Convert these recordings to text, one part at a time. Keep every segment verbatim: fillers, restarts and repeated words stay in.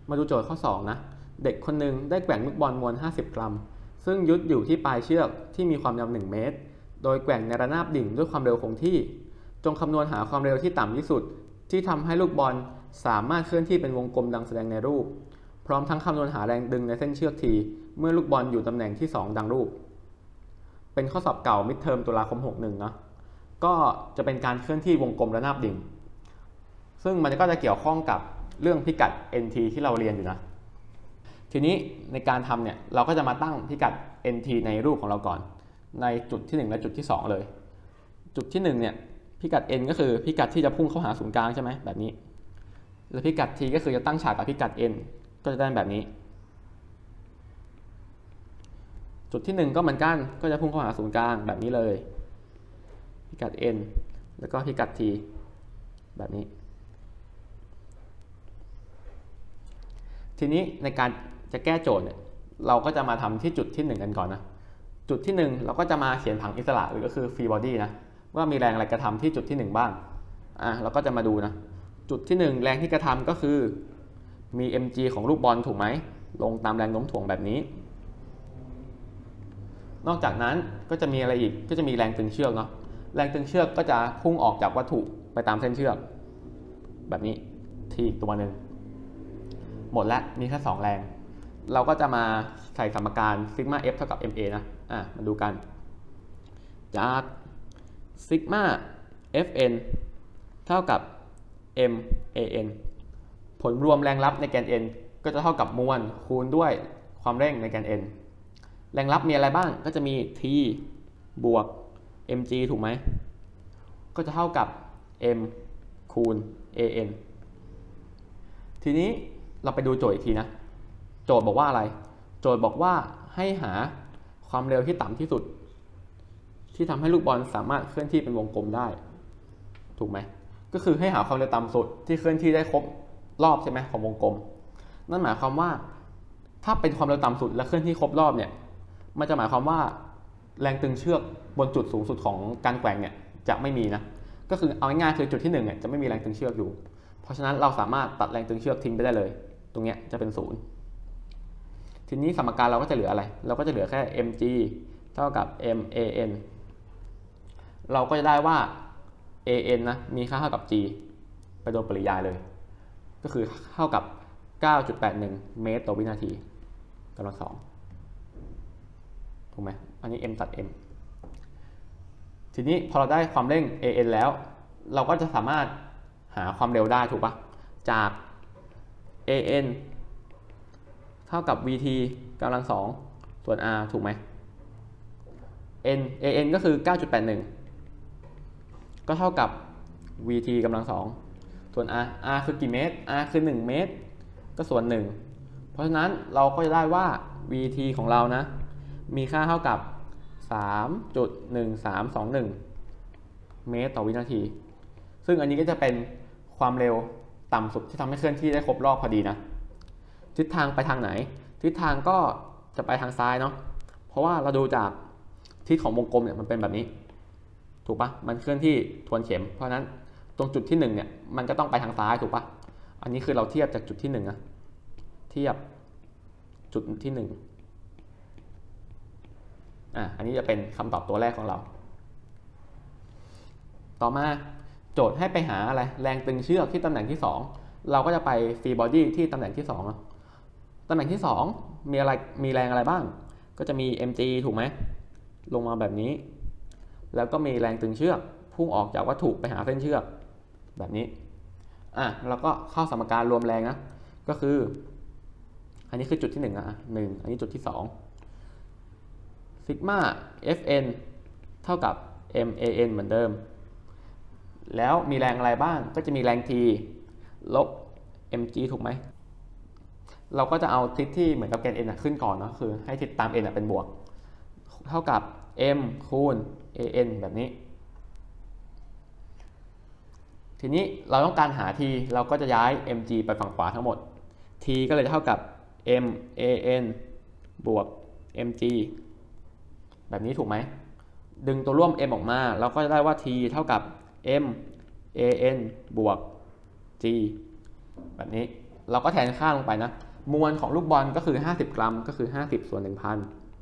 มาดูโจทย์ข้อสองนะเด็กคนหนึ่งได้แกว่งลูกบอลมวลห้าสิบกรัมซึ่งยึดอยู่ที่ปลายเชือกที่มีความยาวหนึ่งเมตรโดยแกว่งในระนาบดิ่งด้วยความเร็วคงที่จงคำนวณหาความเร็วที่ต่ำที่สุดที่ทำให้ลูกบอลสามารถเคลื่อนที่เป็นวงกลมดังแสดงในรูปพร้อมทั้งคำนวณหาแรงดึงในเส้นเชือกทีเมื่อลูกบอลอยู่ตำแหน่งที่สองดังรูปเป็นข้อสอบเก่ามิดเทอมตุลาคมหกสิบเอ็ดนะก็จะเป็นการเคลื่อนที่วงกลมระนาบดิ่งซึ่งมันก็จะเกี่ยวข้องกับเรื่องพิกัด เอ็น ที ที่เราเรียนอยู่นะทีนี้ในการทำเนี่ยเราก็จะมาตั้งพิกัด เอ็น ที ในรูปของเราก่อนในจุดที่หนึ่งและจุดที่สองเลยจุดที่หนึ่งเนี่ยพิกัด n ก็คือพิกัดที่จะพุ่งเข้าหาศูนย์กลางใช่ไหมแบบนี้แล้วพิกัด t ก็คือจะตั้งฉากกับพิกัด n ก็จะได้แบบนี้จุดที่หนึ่งก็เหมือนกันก็จะพุ่งเข้าหาศูนย์กลางแบบนี้เลยพิกัด n แล้วก็พิกัด t แบบนี้ทีนี้ในการจะแก้โจทย์เนี่ยเราก็จะมาทำที่จุดที่หนึ่งกันก่อนนะจุดที่หนึ่งเราก็จะมาเขียนผังอิสระหรือก็คือฟรีบอดี้นะว่ามีแรงอะไรกระทำที่จุดที่หนึ่งบ้างอ่ะเราก็จะมาดูนะจุดที่หนึ่งแรงที่กระทำก็คือมี mg ของลูกบอลถูกไหมลงตามแรงโน้มถ่วงแบบนี้นอกจากนั้นก็จะมีอะไรอีกก็จะมีแรงตึงเชือกเนาะแรงตึงเชือกก็จะพุ่งออกจากวัตถุไปตามเส้นเชือกแบบนี้ที่อีกตัวหนึ่งหมดแล้วมีแค่สองแรงเราก็จะมาใส่สมการซิกมา f เท่ากับ ma นะอ่ะมาดูกันจากซิกมา fn เท่ากับ man ผลรวมแรงรับในแกน n ก็จะเท่ากับมวลคูณด้วยความเร่งในแกน n แรงรับมีอะไรบ้างก็จะมี t บวก mg ถูกไหมก็จะเท่ากับ m คูณ an ทีนี้เราไปดูโจทย์อีกทีนะโจทย์บอกว่าอะไรโจทย์บอกว่าให้หาความเร็วที่ต่ำที่สุดที่ทำให้ลูกบอลสามารถเคลื่อนที่เป็นวงกลมได้ถูกไหมก็คือให้หาความเร็วต่ำสุดที่เคลื่อนที่ได้ครบรอบใช่ไหมของวงกลมนั่นหมายความว่าถ้าเป็นความเร็วต่ำสุดและเคลื่อนที่ครบรอบเนี่ยมันจะหมายความว่าแรงตึงเชือกบนจุดสูงสุดของการแกว่งเนี่ยจะไม่มีนะก็คือเอาง่ายๆคือจุดที่หนึ่งเนี่ยจะไม่มีแรงตึงเชือกอยู่เพราะฉะนั้นเราสามารถตัดแรงตึงเชือกทิ้งไปได้เลยตรงเนี้ยจะเป็นศูนย์ทีนี้สมการเราก็จะเหลืออะไรเราก็จะเหลือแค่ mg เท่ากับ man เราก็จะได้ว่า an นะมีค่าเท่ากับ g ไปโดยปริยายเลยก็คือเท่ากับ เก้าจุดแปดหนึ่ง เมตรต่อวินาทีกำลังสองถูกไหมอันนี้ m ตัด m ทีนี้พอเราได้ความเร่ง an แล้วเราก็จะสามารถหาความเร็วได้ถูกปะจาก an เท่ากับ vt กำลังสองส่วน r ถูกไหม n an ก็คือ เก้าจุดแปดหนึ่ง ก็เท่ากับ vt กำลังสองส่วน r r คือกี่เมตร r คือหนึ่งเมตรก็ส่วนหนึ่งเพราะฉะนั้นเราก็จะได้ว่า vt ของเรานะมีค่าเท่ากับ สามจุดหนึ่งสามสองหนึ่ง เมตรต่อวินาทีซึ่งอันนี้ก็จะเป็นความเร็วต่ำสุดที่ทำให้เคลื่อนที่ได้ครบรอบพอดีนะทิศทางไปทางไหนทิศทางก็จะไปทางซ้ายเนาะเพราะว่าเราดูจากทิศของวงกลมเนี่ยมันเป็นแบบนี้ถูกปะมันเคลื่อนที่ทวนเข็มเพราะนั้นตรงจุดที่หนึ่งเนี่ยมันก็ต้องไปทางซ้ายถูกปะอันนี้คือเราเทียบจากจุดที่หนึ่งนะเทียบจุดที่หนึ่งอ่ะอันนี้จะเป็นคำตอบตัวแรกของเราต่อมาโจทย์ให้ไปหาอะไรแรงตึงเชือกที่ตำแหน่งที่สองเราก็จะไปฟรีบอดี้ที่ตำแหน่งที่สองตำแหน่งที่สองมีอะไรมีแรงอะไรบ้างก็จะมี mg ถูกไหมลงมาแบบนี้แล้วก็มีแรงตึงเชือกพุ่งออกจากวัตถุไปหาเส้นเชือกแบบนี้อ่ะแล้วก็เข้าสมการรวมแรงนะก็คืออันนี้คือจุดที่หนึ่งอ่ะหนึ่งอันนี้จุดที่สองซิกมา fn เท่ากับ man เหมือนเดิมแล้วมีแรงอะไรบ้างก็จะมีแรง t ลบ mg ถูกไหมเราก็จะเอาทิศที่เหมือนกับแกน n ขึ้นก่อนเนาะคือให้ทิศตาม n เป็นบวกเท่ากับ m คูณ an แบบนี้ทีนี้เราต้องการหา t เราก็จะย้าย mg ไปฝั่งขวาทั้งหมด t ก็เลยจะเท่ากับ man บวก mg แบบนี้ถูกไหมดึงตัวร่วม m ออกมาเราก็จะได้ว่า t เท่ากับ m an บวก g แบบนี้เราก็แทนค่าลงไปนะมวลของลูกบอลก็คือห้าสิบกรัมก็คือห้าสิบส่วน หนึ่งพัน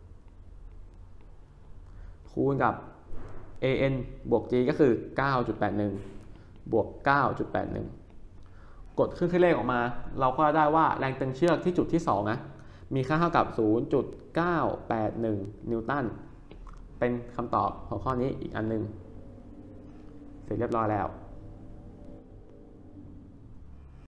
คูณกับ เอ เอ็น บวก G ก็คือ เก้าจุดแปดหนึ่ง บวก เก้าจุดแปดหนึ่ง กดขึ้นเลขออกมาเราก็ได้ว่าแรงตึงเชือกที่จุดที่สองนะมีค่าเท่ากับ ศูนย์จุดเก้าแปดหนึ่ง นิวตันเป็นคำตอบของข้อนี้อีกอันนึงเสร็จเรียบร้อยแล้ว